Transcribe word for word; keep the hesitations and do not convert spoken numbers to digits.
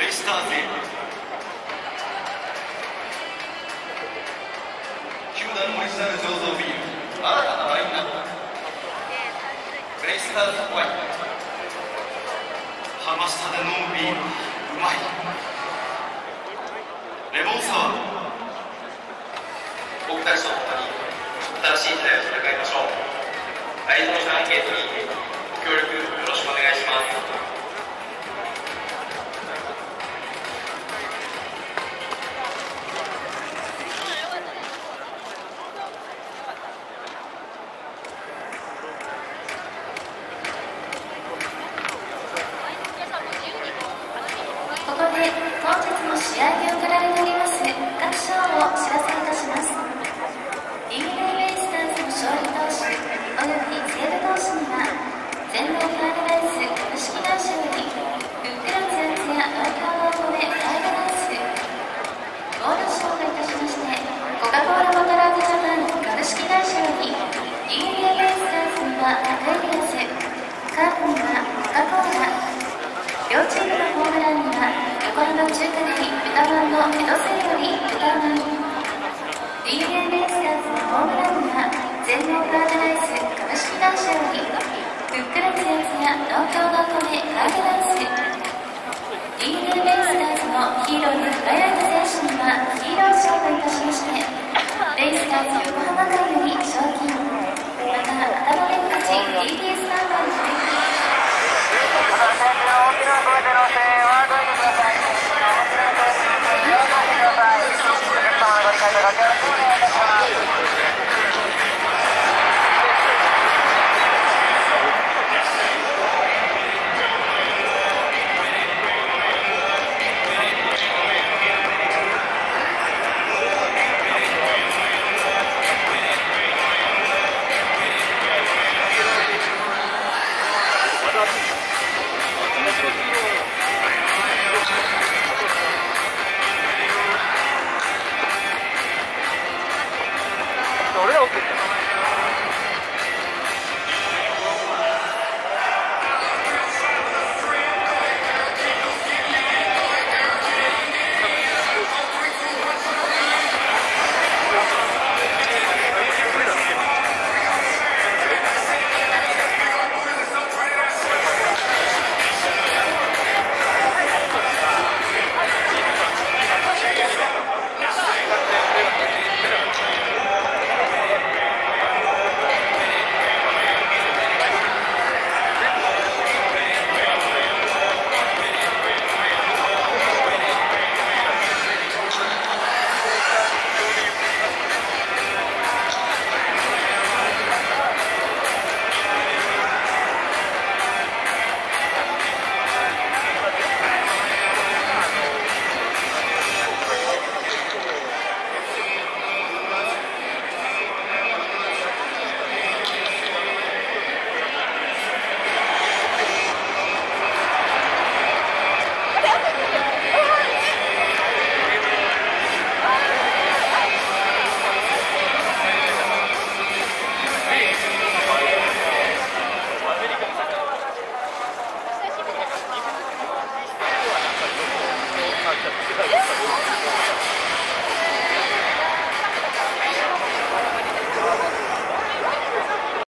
イスターズへ。球団オリジナル醸造ビール新たなラインナップ、ベイスターズホワイト。ハマスタで飲むビールはうまい。レモンサワー。僕たちと共に新しい時代を戦いましょう。大事なアンケートにご協力よろしくお願いします。 ここで本日の試合で行われております各賞をお知らせいたします。 ディーエヌエー ベイスターズの勝利投手および西武投手には全農ファードライス株式会社よりふっくらつやつや濃厚お米ファードライス、ゴールド賞といたしましてコカ・コーラボトラーズジャパン株式会社より ディーエヌエー ベイスターズには赤いグラス、カープにはコカ・コーラ、両チームのホームランには横浜中華街豚まんの江戸清より豚まん、 ディーエヌエー ベイスターズのホームランには全農ファードライス株式会社よりふっくらつやつや濃厚なお米カードライス、 ディーエヌエー ベイスターズのヒーローに輝いた選手にはヒーロー賞といたしましてベイスターズ横浜会より賞金、また頭で勝ち ディーティーエス ナンバーに入ります。 俺ら OK。 えっ